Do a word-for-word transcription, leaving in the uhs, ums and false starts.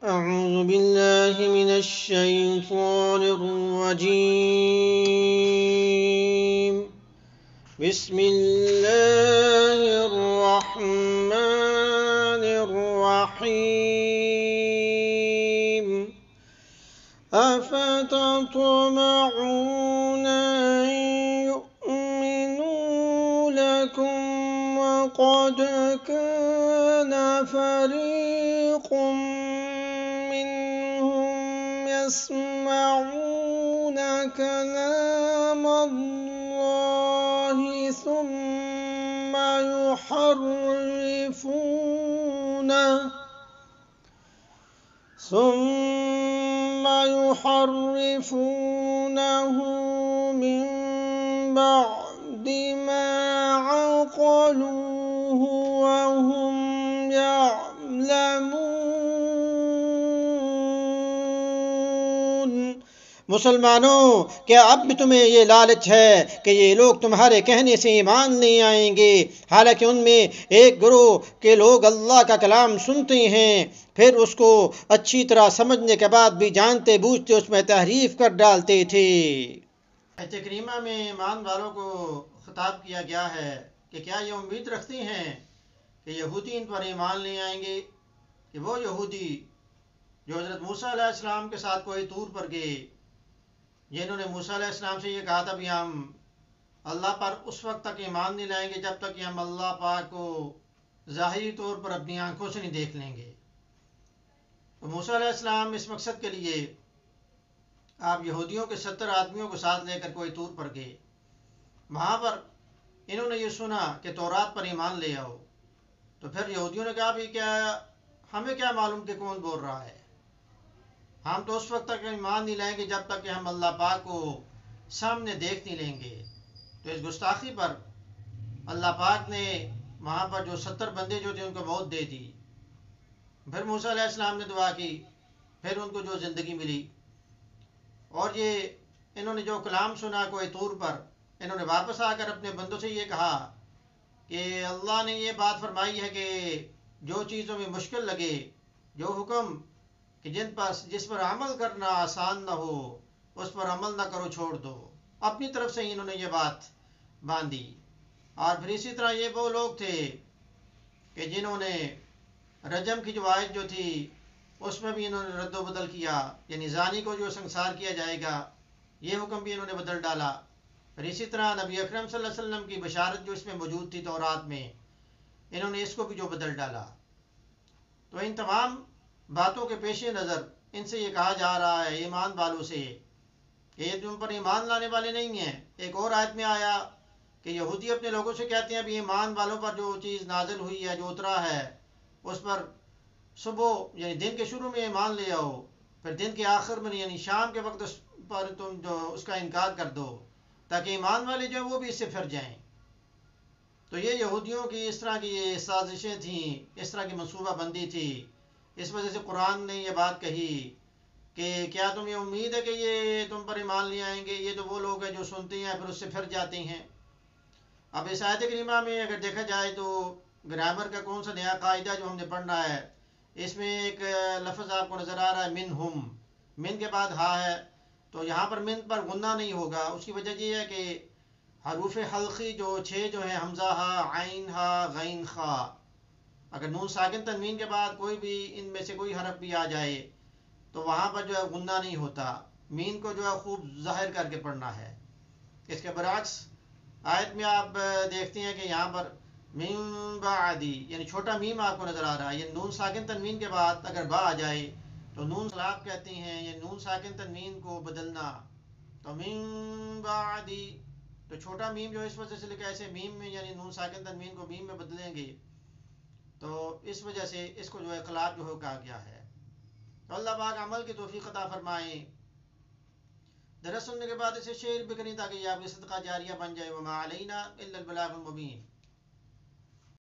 أعوذ بالله من الشيطان الرجيم. بسم الله الرحمن الرحيم. أفتطمعون أن يؤمنوا لكم وقد كان فريق منهم يسمعون كلام الله ثم يحرفونه ثم يحرفونه من بعد ما عقلوه وهم يعلمون۔ مسلمانوں، کیا اب بھی تمہیں یہ لالچ ہے کہ یہ لوگ تمہارے کہنے سے ایمان نہیں آئیں گے، حالانکہ ان میں ایک گروہ کے لوگ اللہ کا کلام سنتے ہیں، پھر اس کو اچھی طرح سمجھنے کے بعد بھی جانتے بوجھتے اس میں تحریف کر ڈالتے تھے۔ آیت کریمہ میں ایمان والوں کو خطاب کیا گیا ہے کہ کیا یہ امید رکھتے ہیں کہ یہودی ان پر ایمان لے آئیں گے، کہ وہ یہودی جو حضرت موسیٰ علیہ السلام کے ساتھ کوہ طور پر گئے، جنہوں نے موسیٰ علیہ السلام سے یہ کہا تھا بھی ہم اللہ پر اس وقت تک ایمان نہیں لائیں گے جب تک کہ ہم اللہ پاک کو ظاہری طور پر اپنی آنکھوں سے نہیں دیکھ لیں گے۔ تو موسیٰ علیہ السلام اس مقصد کے لیے آپ یہودیوں کے ستر آدمیوں کو ساتھ لے کر کوہ طور پر گئے۔ وہاں پر انہوں نے یہ سنا کہ تورات پر ایمان لے آؤ، تو پھر یہودیوں نے کہا بھی کیا ہمیں کیا معلوم کہ کون بول رہا ہے، ہم تو اس وقت تک ایمان نہیں لائیں گے جب تک کہ ہم اللہ پاک کو سامنے دیکھ نہیں لیں گے۔ تو اس گستاخی پر اللہ پاک نے وہاں پر جو ستر بندے جو تھے ان کو موت دے دی۔ پھر موسیٰ علیہ السلام نے دعا کی، پھر ان کو جو زندگی ملی، اور یہ انہوں نے جو کلام سنا کوہ طور پر، انہوں نے واپس آ کر اپنے بندوں سے یہ کہا کہ اللہ نے یہ بات فرمائی ہے کہ جو چیزوں میں مشکل لگے، جو حکم کہ جن پر جس پر عمل کرنا آسان نہ ہو اس پر عمل نہ کرو، چھوڑ دو۔ اپنی طرف سے انہوں نے یہ بات باندھی۔ اور پھر اسی طرح یہ وہ لوگ تھے کہ جنہوں نے رجم کی جو آیت جو تھی اس میں بھی انہوں نے رد و بدل کیا، یعنی زانی کو جو سنسار کیا جائے گا یہ حکم بھی انہوں نے بدل ڈالا۔ پھر اسی طرح نبی اکرم صلی اللہ علیہ وسلم کی بشارت جو اس میں موجود تھی تورات میں، انہوں نے اس کو بھی جو بدل ڈالا۔ تو ان تمام باتوں کے پیش نظر ان سے یہ کہا جا رہا ہے ایمان والوں سے کہ یہ تم پر ایمان لانے والے نہیں ہیں۔ ایک اور آیت میں آیا کہ یہودی اپنے لوگوں سے کہتے ہیں بھی ایمان والوں پر جو چیز نازل ہوئی ہے، جو اترا ہے، اس پر صبح یعنی دن کے شروع میں ایمان لے آؤ، پھر دن کے آخر میں یعنی شام کے وقت اس پر تم جو اس کا انکار کر دو، تاکہ ایمان والے جو ہیں وہ بھی اس سے پھر جائیں۔ تو یہ یہودیوں کی اس طرح کی یہ سازشیں تھیں، اس طرح کی منصوبہ بندی تھی۔ اس وجہ سے قرآن نے یہ بات کہی کہ کیا تمہیں امید ہے کہ یہ تم پر ایمان لے آئیں گے؟ یہ تو وہ لوگ ہیں جو سنتے ہیں پھر اس سے پھر جاتے ہیں۔ اب اس آیت کریمہ میں اگر دیکھا جائے تو گرامر کا کون سا نیا قاعدہ جو ہم نے پڑھنا ہے، اس میں ایک لفظ آپ کو نظر آ رہا ہے منہم، من کے بعد ہا ہے، تو یہاں پر من پر غنہ نہیں ہوگا۔ اس کی وجہ یہ ہے کہ حروف حلقی جو چھ جو ہیں، حمزہ ہا، عین ہا، غین خا، اگر نون ساکن تنوین کے بعد کوئی بھی ان میں سے کوئی حرف بھی آ جائے تو وہاں پر جو ہے غنہ نہیں ہوتا، مین کو جو ہے خوب ظاہر کر کے پڑھنا ہے۔ اس کے برعکس آیت میں آپ دیکھتے ہیں کہ یہاں پر من بعدی یعنی چھوٹا میم آپ کو نظر آ رہا ہے، یہ نون ساکن تنوین کے بعد اگر با آ جائے تو نون سلاق کہتے ہیں، یہ نون ساکن تنوین کو بدلنا۔ تو من بعدی تو چھوٹا میم جو اس وجہ سے لکھا ہے ایسے میم میں یعنی نون ساکن تنوین کو میم میں بدلیں گے، تو اس وجہ سے اس کو جو ہے اخلاق جو ہے کہا گیا ہے۔ تو اللہ پاک عمل کی توفیق عطا فرمائیں۔ درس سننے کے بعد اسے شیئر بھی کریں تاکہ یہ آپ کی صدقہ جاریہ بن جائے۔ وما علینا الا البلاغ المبین۔